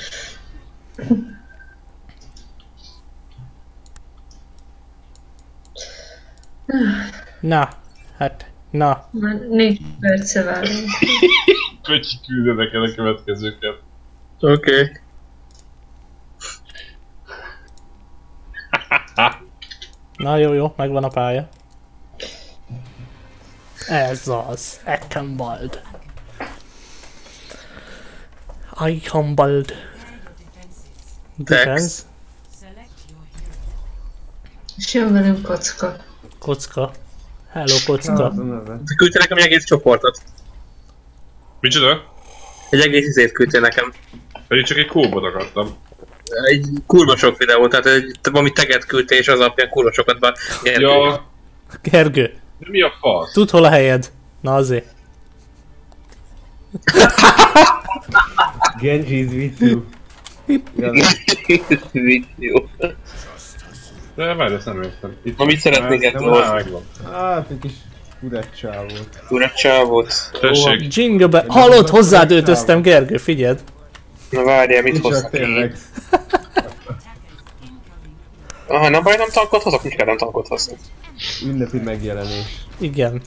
Na, hát, na. Már 4 perce várunk. Pöcsi küldje neked a következőket. Oké. Na jó, megvan a pálya. Ez az, Eckenwald. Eichenwald. Defense. És jön velünk kocka. Kocka. Hello, Az kocka. a neve. Küldtél nekem egy egész csoportot. Micsoda? Egy egész izét küldtél nekem. Pedig csak egy kóbot akartam. Egy kurva sok videó, tehát valami teget küldtél, és az alapján kurva sokat be. Ja, Gergő, de mi a fasz? tudd hol a helyed? Na azért. Genji is with you. Jó. De várj, ezt nem értem. Itt Ma mit szeretnék nem, ettől nem, hozni? megvan. Hát, egy kis kurett csávót. Kurva csávot. Tessék. Jingle bell. Hallod, hozzád öltöztem, Gergő, figyeld. Na várjál, mit Nincs hoztak tényleg. ki? Aha, nem baj, nem tankot hozok? Mit kell nem tankot hozni? Ünnepi megjelenés. Igen.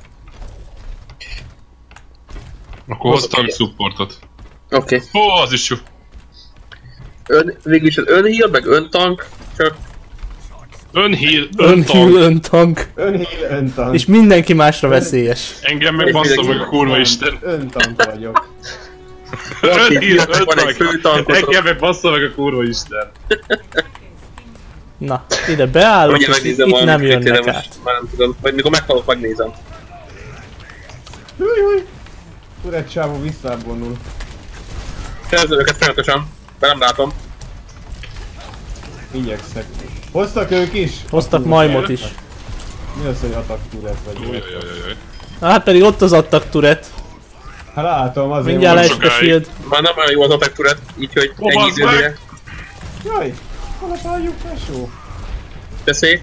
Akkor hoz tank supportot. Oké. Ó, az is jó. Végülis az önheal, meg öntank, csak Önheal, Önhűl, öntank. öntank. Önheal, öntank. És mindenki másra veszélyes. Engem meg bassza meg a kurva isten. Öntank vagyok. Önheal, van egy főtankot. Engem meg bassza meg a kurva isten. Na, ide beállok, Ugye és megnézem itt valamit nem küldtél, de jönnek most át. már nem tudom. Vagy mikor meghalok, megnézem. Júj. Kurett csávó visszavonul. Szerző őket folyamatosan. De nem látom. Igyekszek. Hoztak ők is? Hoztak majmot is. Mi az, hogy attack turret vagy? Jajajajajaj. Hát pedig ott az attack turret. Hát látom, azért Mindjárt van. leesik a shield. Már nem olyan jó az attack turret, így hogy Ó, ennyi bazd meg! időre. Jaj! Hol a pályuk, tesó? Beszélj.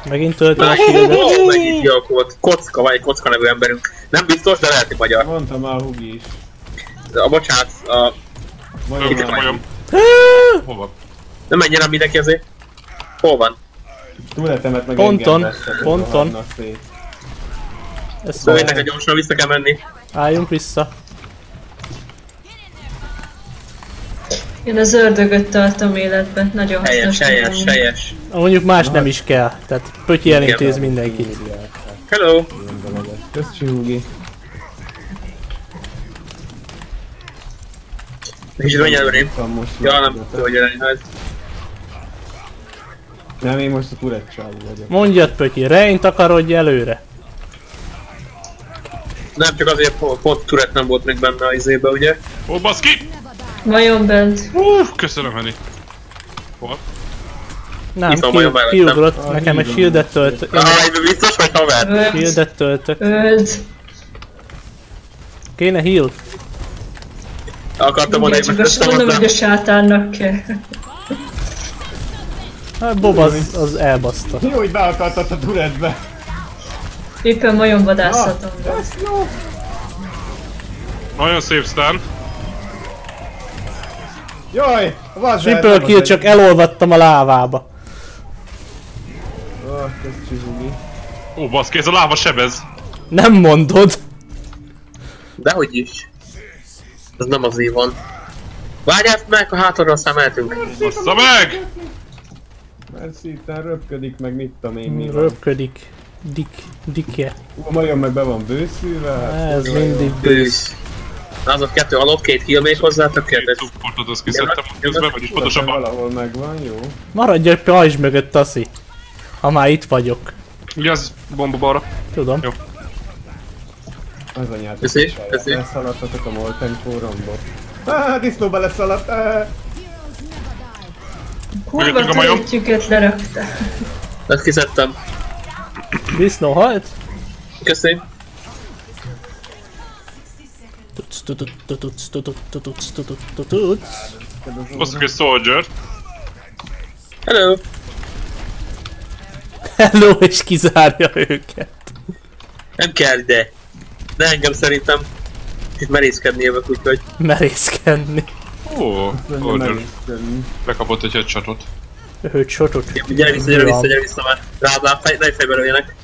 Megint töltöm a shieldet. Megint kialakult. Kocka, vagy egy Kocka nevű emberünk. Nem biztos, de lehet, hogy magyar. Mondtam már Hugi is. Bocsánat, Itt majom. Hova? nem menjen rá mindenki azért. Hol van? Túletemet meg Ponton, engem vesztek, ponton. rohadnak szét. Ezt Szóljátok, hogy gyorsan vissza kell menni. álljunk vissza. Én az ördögöt tartom életben, nagyon hasznos. Helyes. Mondjuk más nem is kell, tehát Pötyi elintéz mindenkit. Hello! Köszi Hugi. Kicsit menj előrébb. Van most. Ja, nem tudja, hogy jelenni. Nem, én most a Tourette csávú vagyok. Mondjad Pötyi, Rein takarodj előre. Nem csak azért, pont Tourette nem volt még benne az izébe, ugye? Ó, baszki! Vajon bent. Köszönöm, Henny. Hol? Nem, Itt van majom mellettem. kiugrott, nekem egy shieldet tölt. Biztos vagy haver? Shieldet töltök. Öld. Kéne heal? Akartam mondani, Igen, hogy csak azt mondom, hogy a sátánnak kell. Hát Bob az elbaszta. Jó, hogy be akartad a Tourette-be. Éppen majomvadászatom van. Ez jó. Nagyon szép stun. Jaj! Triple kill, csak elolvadtam a lávába. Köszi Hugi. Ó, baszki, ez a láva sebez. Nem mondod. Dehogy is. Ez nem az van. Várjál meg, a hátadra aztán mehetünk. Bassza meg! Mert szépen röpködik, meg mit tudom én mi van. Röpködik. Dikje. Majom meg be van bőszülve. Ez mindig bősz. Bősz. Azok kettő halott, 2 kill még hozzá, tök Két kérdés. supportot azt kiszedtem közben, vagyis pontosabban. Valahol megvan, jó. Maradj egy pajzs mögött, Tassi. Ha már itt vagyok. Ugye az bomba balra. Tudom. Jó. Az anyát. Köszi. Leszaladtatok a Molten Forumba. Disznóba leszaladt. Kurva Megetünk a majom. töltjüket lerakta. Ezt kiszedtem. Disznó halt? Köszi. Hoztuk egy soldier. Hello. Hello, és kizárja őket. Nem kell ide. De engem szerintem itt merészkedni jövök, úgyhogy... Merészkedni. Ó, soldier. Bekapott egy headshotot. Őt sotot. Gyere vissza már. Rád, fejbe lőjenek.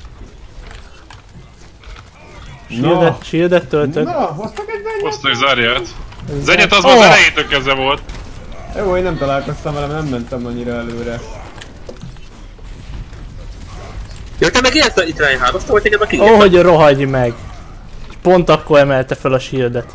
Shieldet töltök. Na, hoztak egy zenyet? Hoztak zárját. Zenyet az már az elejétől kezdve volt. Jó, én nem találkoztam vele, nem mentem annyira előre. Jó, te meg érted itt Reinhardt, azt volt téged a kinyitva. Ó, hogy rohagy meg. Pont akkor emelte fel a shieldet.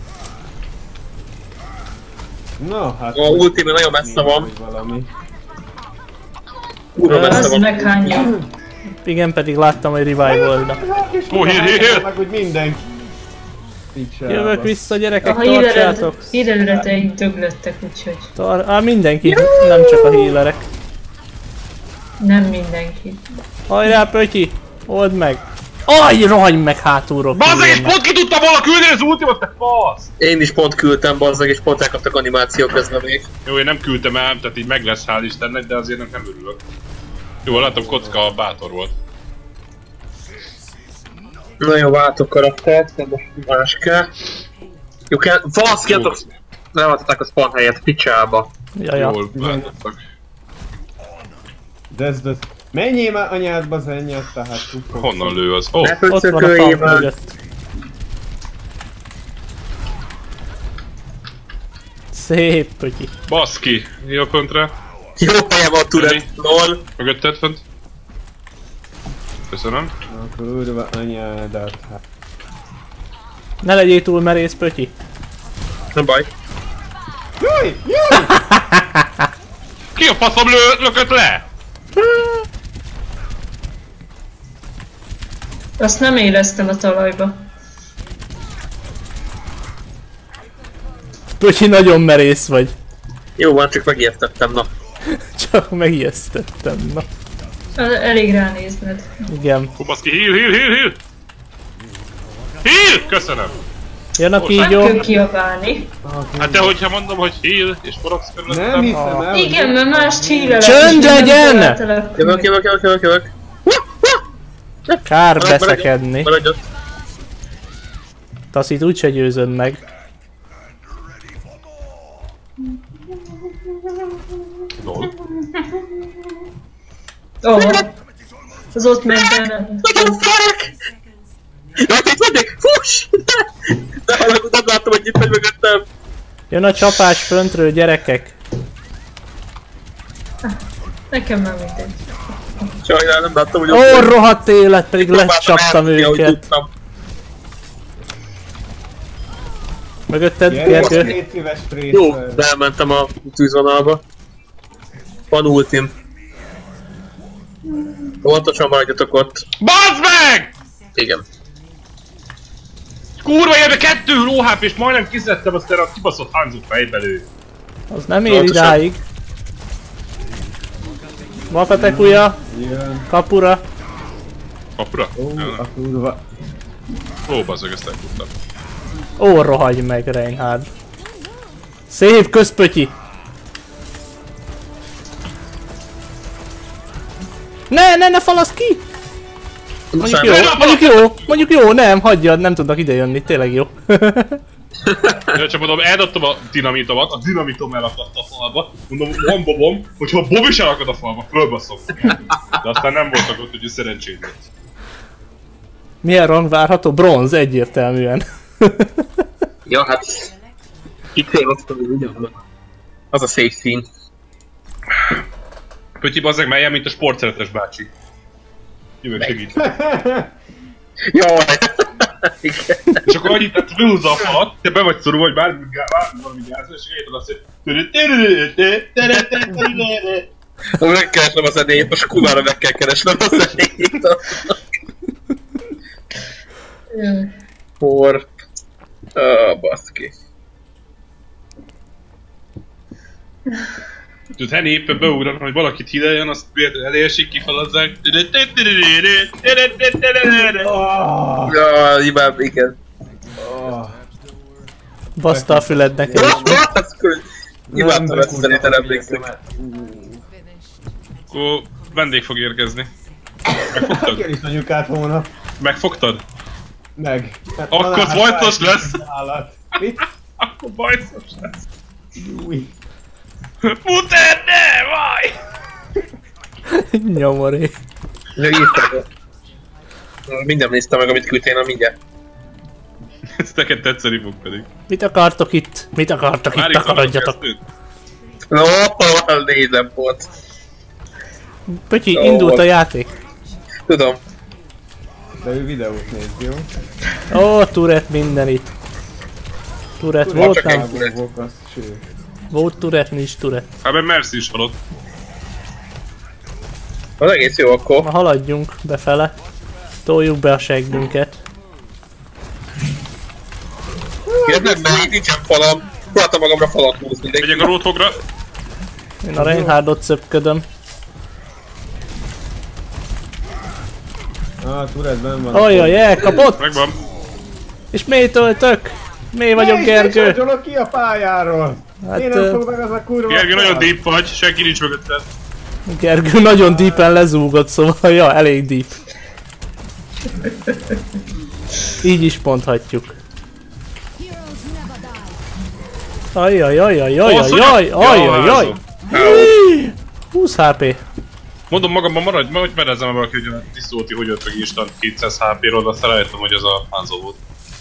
Na, hát... A ultimate nagyon messze van. Valami. Kurva messze Az van. meghányja. Igen, pedig láttam, hogy revival-nak. Ó, heal. Meg úgy mindenki. Jövök vissza, gyerekek, A tartsátok. hírereteink döglöttek, úgyhogy Mindenki, nem csak a healerek. nem mindenki. Hajrá, Pötyi! Old meg! Aj, rohagy meg hátulról! Bazzeg, és pont ki tudtam volna küldeni az ultimot, te fasz! Én is pont küldtem, bazzeg, és pont elkaptak animációk közben még. Jó, én nem küldtem el, tehát így meg lesz, hál' Istennek, de azért nem örülök. Jó, látom, Kocka bátor volt. Na jó, váltok karaktert, de most más kell. Jó kell, valaszkiatok! Leváltották a spawn helyet, picsába. Jaja. Jól váltottak. De menjél már anyádba zennyet, tehát tudok. Honnan lő az? Ó, Ne Ott van a pöccököljél tank már! mögött. Szép, Pötyi. baszki! Jó kontra. Jó helye van Tourette, lol! Mögötted fönt. Köszönöm. Akkor úrva anyádat, hát. Ne legyél túl merész, Pötyi. Nem baj. Jaj! Jaj! Ki a faszom lökött le? Azt nem éreztem a talajba. Pötyi, nagyon merész vagy. Jó van, csak megijesztettem, na. Csak megijesztettem, na. Elég ránézned. Igen. Hú, baszki, heal! Heal! Köszönöm! Jön a Nem kígyó. kell kiabálni. Hát te hogyha mondom, hogy heal, és forogsz körülöttem. Nem hiszem el, hogy Igen, mert más csílelek. Csönd legyen! Jövök. Kár beszekedni. Maradj ott. Taszit úgyse győzöd meg. Lol. Az ott megy benne. Nagyon szarek! Hát itt vagyok! Fuss! De halagod, nem látom, hogy itt vagy mögöttem. Jön a csapás föntről, gyerekek. Nekem nem mindegy. Sajnál, nem láttam, hogy Ó, rohadt élet, pedig lecsaptam őket. Mögötted, Gergő. Légy szíves Jó, de elmentem a tűzvonalba. Van ultim. Óvatosan maradjatok ott. BAZD MEG! Igen. Kurva érde 2 lóháp és majdnem kiszedtem azt erre a kibaszott Hanzot fejbelő. Az nem ér idáig. Vakatekuja, Jön. kapura. Kapura? Ó, a kurva. Ó, bazzag, ezt elkuttam. Ó, rohagy meg, Reinhard. Szép közpötyi. Ne falasz ki! Mondjuk jó, nem, hagyjad, nem tudnak idejönni, tényleg jó. Ja, csak mondom, eldobtam a dinamitomat, a dinamitom elakadt a falba. Mondom, van bobom, hogyha a bob is elakad a falba, fölbaszom. De aztán nem voltak ott, hogy szerencsét volt. Milyen rang várható? Bronz, egyértelműen. Ja, hát... Itt féloztam, hogy ugyanaz. Az a safe scene. Pötyi bazzeg melyen, mint a sportszeretes bácsi. Jövök segít. Jaj! És akkor annyit tett fölhúzza a falat, te be vagy szorulva, vagy bármi valami gázol, és eljöjjön azt, hogy Megkeresnem a zenét, most kurvára meg kell keresnem a zenét. Port... baszki. Tudod, Henny éppen beugran, hogy valakit hidejön, azt véletlenül elérsék, kifalazzák. Ja, imám, igen. Baszta a füled neked is. Imádtam ezt szerintem emlékszik. Akkor vendég fog érkezni. Megfogtad? Kell is anyukát volna. Megfogtad? Meg. Hát, Akkor bajszos lesz! Állat. Mit? Akkor bajszos lesz! Új. Futer, ne! Vaj! Nyomoré. Írtam. Mindjárt néztem meg, amit küldtél, na mindjárt. Ez neked tetszeni fog pedig. Mit akartok itt? Mit akartok itt? Takarodjatok. No, nézem volt. Pötyi, indult a játék. Tudom. De ő videót néz, jó? Ó, turret minden itt. Turret volt, csak nem? egy- Volt turret, nincs turret. Hát mert Mercy is halott. Az egész jó akkor. Na haladjunk befele. Toljuk be a seggünket. Kérdez meg, itt nincsen falam. Próbáltam magamra falat húzni. Megyek a Roadhogra. Én a Reinhardot szöpködöm. Turetben van. Ajjaj, elkapott! Megvan. És mély töltök! Mély vagyok, Gergő! Ne is ki a pályáról! Hát, Én nem fog meg az a kurva Gergő, fal. nagyon deep vagy, senki nincs mögötted. Gergő nagyon deepen lezúgott, szóval ja, elég deep. Így is mondhatjuk. Ajjajajajajajajajajajaj! 20 HP. Mondom magamban maradj, hogy merezzem valaki, hogy a Tisztóti hogy jött meg instant 200 HP-ról, de aztán rájöttem, hogy ez a Hanzo volt.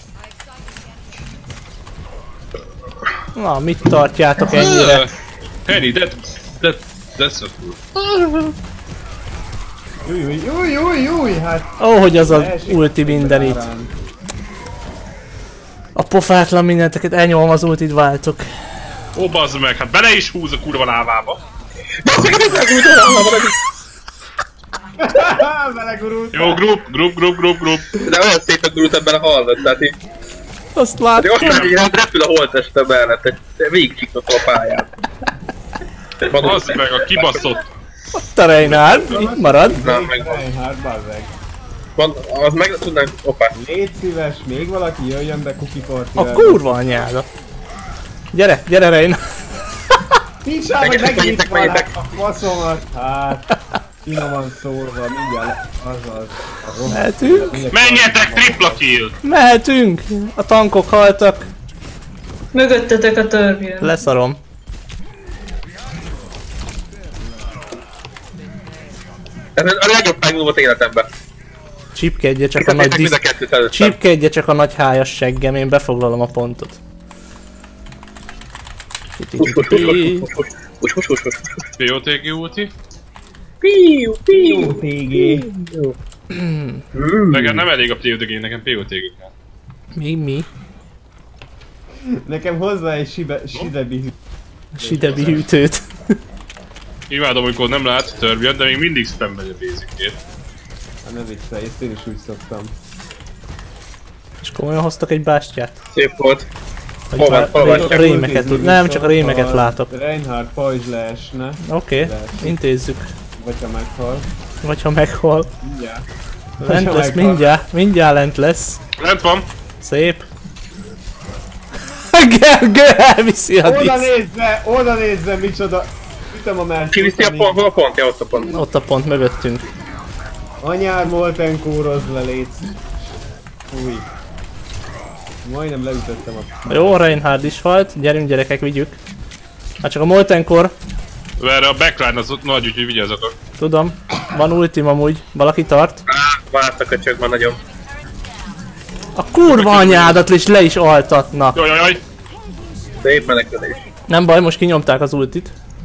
Na, mit tartjátok ennyire? Henny, that's not cool. Júj, hát... Ó, hogy az az Esik ulti minden itt. árán. A pofátlan mindenteket elnyomom az ultit, váltok. Ó, bazd meg, hát bele is húz a kurva lávába. Belegurult. Jó, group. De olyan szépen gurult ebben a hallott, tehát így... Azt De látom. most már így repül a holteste mellett, egy végigcsikott a pályán. Bazd meg, a kibaszott. Ott a Reinhard, itt marad. Na, megvan. Reinhard, bazzeg. Van, az meg tudnánk... Hoppá. Légy szíves, még valaki jöjjön be Cookie Party. A kurva anyáda. Gyere Reinhard. Nincs rá, hogy Menjetek, megnyitva menjetek. a faszomat. Hát... finoman szólva, mindjárt azaz. Mehetünk? Menjetek, tripla kill! Mehetünk! A tankok haltak. Mögöttetek a törbjön. Leszarom. Ez a legjobb timing volt életemben. Csipkedje csak a nagy Mind a kettőt előttem. Csipkedje csak a nagy hájas seggem, én befoglalom a pontot. POTG ulti. Piu, piu. TG. Nekem nem elég a POTG, nekem POTG kell. Mi? Nekem hozzá egy sidebi Sidebi hűtőt. Imádom, amikor nem lát törbjön, de még mindig spam megy a basic-ét. Hát ne viccelj, ezt én is úgy szoktam. És komolyan hoztak egy bástyát? Szép volt. Vagy Hol van, hol van? rémeket, nem, csak a rémeket látok. Reinhardt pajzs leesne, Oké, intézzük. vagy ha meghal. Vagy ha meghal. Mindjárt. Lent lesz mindjárt lent lesz. Lent van. Szép. Gergő elviszi a diszt. Oda nézze, micsoda. Ütöm a mert. Kiviszi a pont, hol a pont? Ja, ott a pont. Ott a pont mögöttünk. Anyár Molten kórozz le, légy. Fúj. Majdnem leütöttem a... Jó, Reinhard is halt. Gyerünk gyerekek, vigyük. Hát csak a Molten Core. Erre a backline az ott nagy, úgyhogy vigyázzatok. Tudom. Van ultim amúgy. Valaki tart. Vártak a csökben nagyon. A kurva anyádat is le is altatna. Jaj. Szép menekülés. Nem baj, most kinyomták az ultit.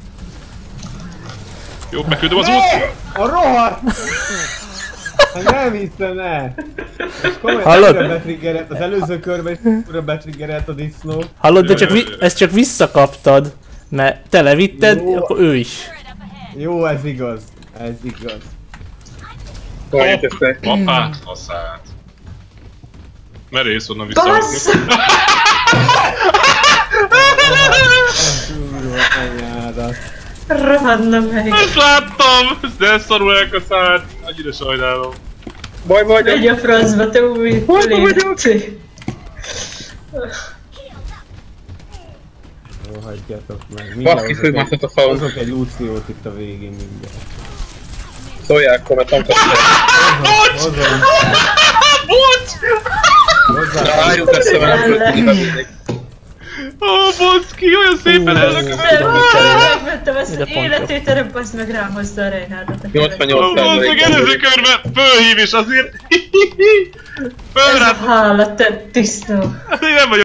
Jó, beküldöm az ult. A rohadt! Hát nem hiszem el! Hallod? Az előző körben újra betriggerelt a disznó. Hallod, de csak ezt csak visszakaptad. Mert te levitted, Jó. akkor ő is. Jó, ez igaz. Ez igaz. Halljuk össze. Apát, faszát. Merész onnan vissza. Bassz! Kurva anyádat. Rohadna meg. Ezt láttam! De szarul elkaszált. Annyira sajnálom. Baj vagy. Megy a francba, te új léci. Jó, hagyjátok meg. Baszki, főmászott a faun. Hozok egy Luciót itt a végén mindjárt. Szólják, kommentankat. Hozom. Bocs! Hozzá. Álljuk össze velem. Ó, Bocki, olyan szépen elnököm. Megvettem ezt az életét, erre bassz meg rám hozta a Reinhardtot. 88 Bocki, előző körben fölhív és azért... Ez a hála, te disznó. Én nem vagyok